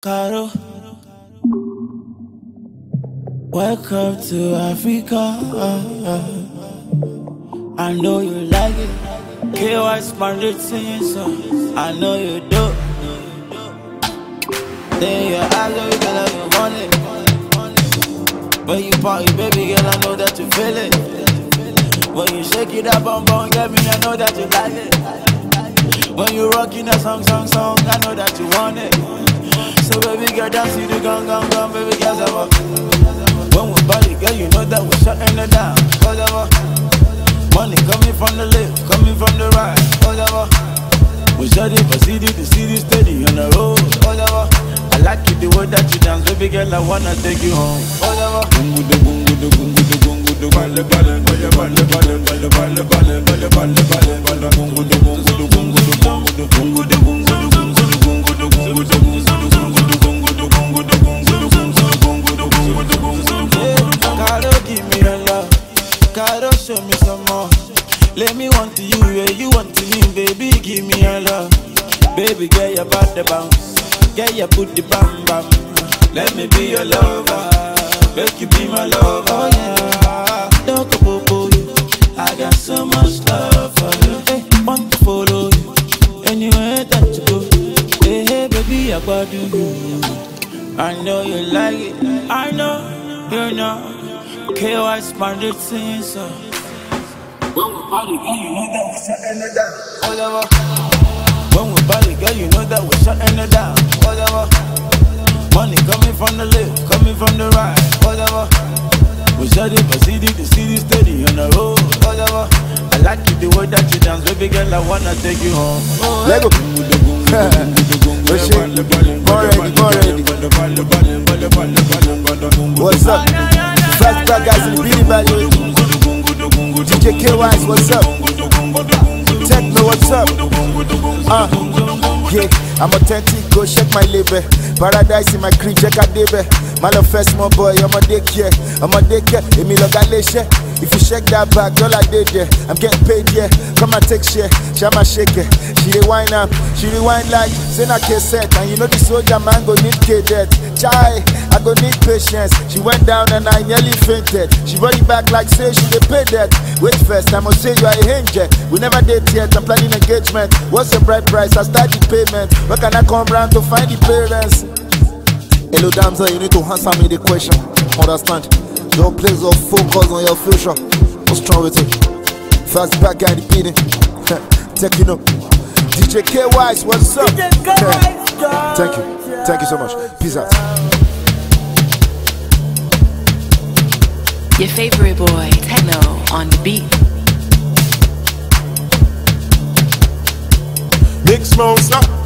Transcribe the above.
Caro, welcome to Africa. I know you like it. Kaywise mandate singing song. I know you do. Then your eyes are looking like you want it. When you party, baby girl, I know that you feel it. When you shake it up, bum, get me, I know that you like it. When you rockin' that song, I know that you want it. So baby girl, dance you the gun, baby girl, ever. When we party, girl, you know that we're shutting it down. Whatever. Money coming from the left, coming from the right. Whatever. We shut it, but see the steady on the road. Whatever. I like it the way that you dance, baby girl, I wanna take you home. Whatever. Caro, give me your love. Caro, show me some more. Let me want to you, yeah, you want to me, baby, give me your love. Baby, get your body bounce, get your booty bam bam. Let me be your lover, make you be my lover. Oh yeah, don't go for you. I got so much love for you. Hey, want to follow you anywhere that you go. Hey, baby, I got you. I know you like it. I know you know. Kaywise mandate singing song. When we party, girl, you know that we're shutting it down. Whatever. When we party, girl, you know that we're shutting it down. Whatever. Money coming from the left, coming from the right. Whatever. We shut it, but see the steady on the road. Whatever. I like it the way that you dance, baby girl, I wanna take you home. Oh, Lego. What's up? Falz TheBahdGuy and Sony. DJ Kaywise, what's up? Tekno, what's up? Yeah, I'm authentic, go check my label. Paradise in my cream, check out baby. My love first, small boy, I'm a daycare. Emi logaleshe. If you shake that back, all I did there. I'm getting paid, yeah. Come and take share, shama shake it. She dey wine up, she rewind like Zena cassette. And you know the soldier man go need cadet. Chai, I go need patience. She went down and I nearly fainted. She brought it back like say she dey pay that. Wait first, I must say you are a angel. We never date yet, I'm planning engagement. What's your bride price? I start the payment. Where can I come round to find the parents? Hello damsel, you need to answer me the question. Understand? Don't place or focus on your future. What's wrong with it? Falz TheBahdGuy and the beating. Tekno. DJ Kaywise, what's up? Thank you so much. Peace out. Your favorite boy, Tekno, on the beat. Big smoke, stop.